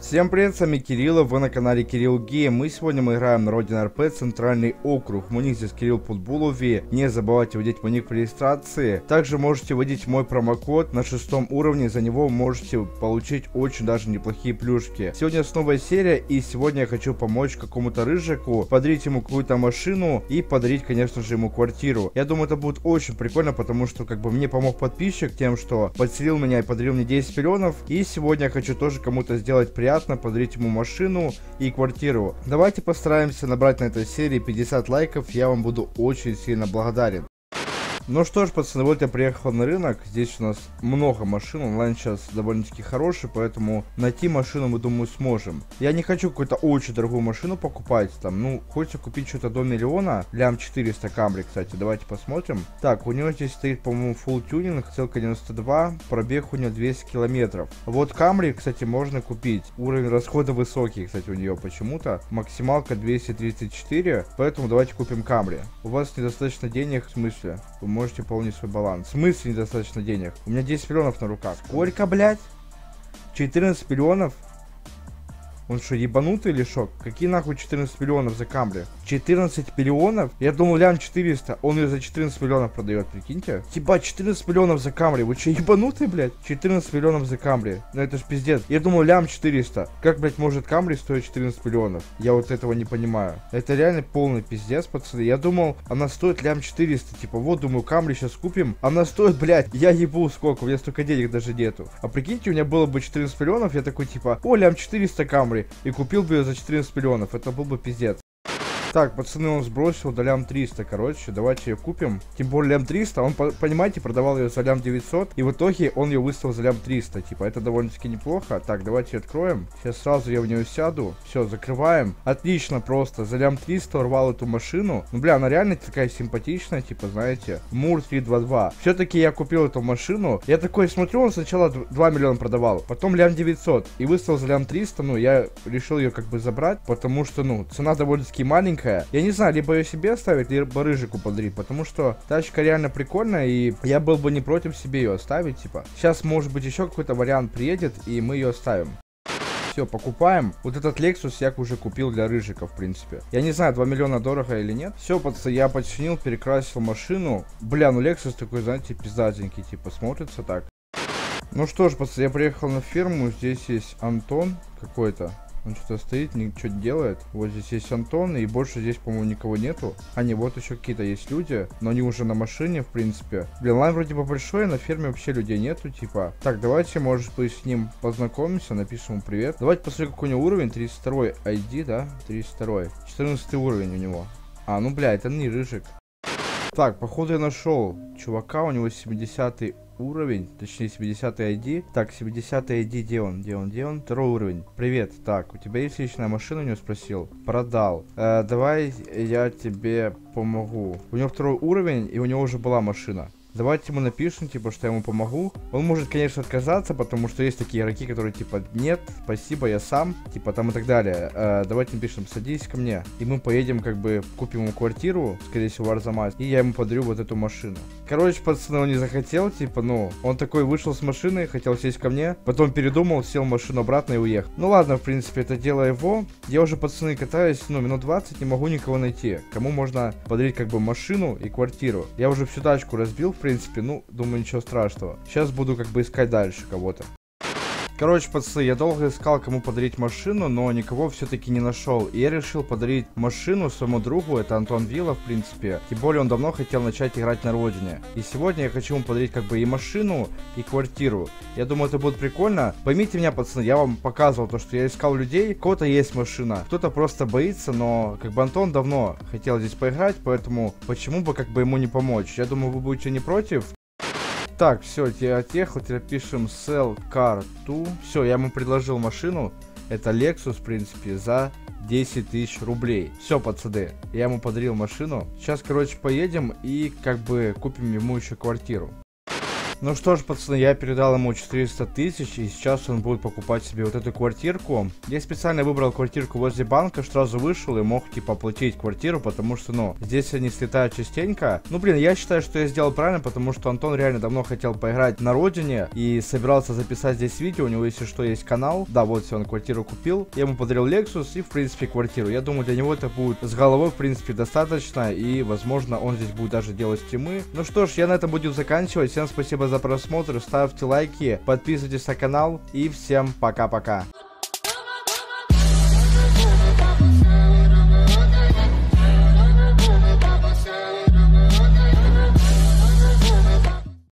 Всем привет, с вами Кирилл, вы на канале Кирилл Гейм. Сегодня мы играем на Родина РП, Центральный округ. Мой ник здесь Кирилл Путбулови. Не забывайте вводить мой ник при регистрации. Также можете вводить мой промокод на 6 уровне, за него можете получить очень даже неплохие плюшки. Сегодня новая серия, и сегодня я хочу помочь какому-то рыжику, подарить ему какую-то машину и подарить, конечно же, ему квартиру. Я думаю, это будет очень прикольно, потому что как бы мне помог подписчик тем, что подселил меня и подарил мне 10 миллионов. И сегодня я хочу тоже кому-то сделать приятно, подарить ему машину и квартиру. Давайте постараемся набрать на этой серии 50 лайков, я вам буду очень сильно благодарен. Ну что ж, пацаны, вот я приехал на рынок. Здесь у нас много машин, онлайн сейчас довольно-таки хороший, поэтому найти машину, мы, думаю, сможем. Я не хочу какую-то очень дорогую машину покупать, там, ну, хочется купить что-то до миллиона. Лям 400 Камри, кстати, давайте посмотрим. Так, у него здесь стоит, по-моему, full тюнинг, целка 92, пробег у него 200 километров. Вот Камри, кстати, можно купить. Уровень расхода высокий, кстати, у нее почему-то. Максималка 234, поэтому давайте купим Камри. У вас недостаточно денег, в смысле? Вы можете пополнить свой баланс. В смысле недостаточно денег? У меня 10 миллионов на руках. Сколько, блядь? 14 миллионов? Он что, ебанутый или шок? Какие нахуй 14 миллионов за Камри? 14 миллионов? Я думал, лям 400. Он ее за 14 миллионов продает, прикиньте. Ебать, 14 миллионов за Камри. Вы что, ебанутый, блядь? 14 миллионов за Камри. Ну это ж пиздец. Я думал, лям 400. Как, блядь, может Камри стоить 14 миллионов? Я вот этого не понимаю. Это реально полный пиздец, пацаны. Я думал, она стоит лям 400. Типа, вот, думаю, Камри сейчас купим. Она стоит, блядь, я ебу сколько. У меня столько денег даже нету. А прикиньте, у меня было бы 14 миллионов. Я такой, типа, о, лям 400 Камри. И купил бы ее за 14 миллионов. Это был бы пиздец. Так, пацаны, он сбросил до лям 300, короче, давайте ее купим. Тем более лям 300, он, понимаете, продавал ее за лям 900, и в итоге он ее выставил за лям 300, типа, это довольно-таки неплохо. Так, давайте откроем. Сейчас сразу я в нее сяду. Все, закрываем. Отлично, просто за лям 300 урвал эту машину. Ну, бля, она реально такая симпатичная, типа, знаете, Мур 322. Все-таки я купил эту машину. Я такой смотрю, он сначала 2 миллиона продавал, потом лям 900, и выставил за лям 300, ну, я решил ее как бы забрать, потому что, ну, цена довольно-таки маленькая. Я не знаю, либо ее себе оставить, либо рыжику подарить, потому что тачка реально прикольная, и я был бы не против себе ее оставить, типа. Сейчас, может быть, еще какой-то вариант приедет, и мы ее оставим. Все, покупаем. Вот этот Lexus я уже купил для рыжика, в принципе. Я не знаю, 2 миллиона дорого или нет. Все, пацаны, я починил, перекрасил машину. Бля, ну Lexus такой, знаете, пиздатенький, типа, смотрится так. Ну что ж, пацаны, я приехал на ферму. Здесь есть Антон какой-то. Он что-то стоит, ничего не делает. Вот здесь есть Антон, и больше здесь, по-моему, никого нету. А не, вот еще какие-то есть люди, но они уже на машине, в принципе. Блин, лайн вроде бы большой, на ферме вообще людей нету, типа. Так, давайте, может быть, с ним познакомимся, напишем ему привет. Давайте посмотрим, какой у него уровень. 32 ID, да? 32. 14 уровень у него. А, ну, бля, это не рыжик. Так, походу я нашел чувака, у него 70 уровень, точнее 70 ID. Так, 70 ID, где он? Второй уровень. Привет, так, у тебя есть личная машина, у него спросил. Продал. Давай я тебе помогу. У него второй уровень, и у него уже была машина. Давайте ему напишем, типа, что я ему помогу. Он может, конечно, отказаться, потому что есть такие игроки, которые, типа, нет, спасибо, я сам, типа, там и так далее. Давайте напишем, садись ко мне. И мы поедем, как бы, купим ему квартиру, скорее всего, в Арзамасе, и я ему подарю вот эту машину. Короче, пацаны, он не захотел, типа, ну, он такой вышел с машины, хотел сесть ко мне, потом передумал, сел в машину обратно и уехал. Ну ладно, в принципе, это дело его. Я уже, пацаны, катаюсь, ну, минут 20, не могу никого найти. Кому можно подарить, как бы, машину и квартиру. Я уже всю тачку разбил, в принципе, ну, думаю, ничего страшного. Сейчас буду как бы искать дальше кого-то. Короче, пацаны, я долго искал, кому подарить машину, но никого все-таки не нашел. И я решил подарить машину своему другу, это Антон Вилла, в принципе. Тем более он давно хотел начать играть на родине. И сегодня я хочу ему подарить как бы и машину, и квартиру. Я думаю, это будет прикольно. Поймите меня, пацаны, я вам показывал то, что я искал людей. У кого-то есть машина, кто-то просто боится, но как бы Антон давно хотел здесь поиграть, поэтому почему бы как бы ему не помочь? Я думаю, вы будете не против. Так, все, я отъехал, теперь пишем sell car to. Все, я ему предложил машину. Это Lexus, в принципе, за 10 тысяч рублей. Все, пацаны, я ему подарил машину. Сейчас, короче, поедем и как бы купим ему еще квартиру. Ну что ж, пацаны, я передал ему 400 тысяч, и сейчас он будет покупать себе вот эту квартирку. Я специально выбрал квартирку возле банка, сразу вышел и мог, типа, оплатить квартиру, потому что, ну, здесь они слетают частенько. Ну, блин, я считаю, что я сделал правильно, потому что Антон реально давно хотел поиграть на родине и собирался записать здесь видео. У него, если что, есть канал. Да, вот все, он квартиру купил. Я ему подарил Lexus и, в принципе, квартиру. Я думаю, для него это будет с головой, в принципе, достаточно, и, возможно, он здесь будет даже делать стримы. Ну что ж, я на этом буду заканчивать. Всем спасибо за просмотр, ставьте лайки, подписывайтесь на канал, и всем пока-пока.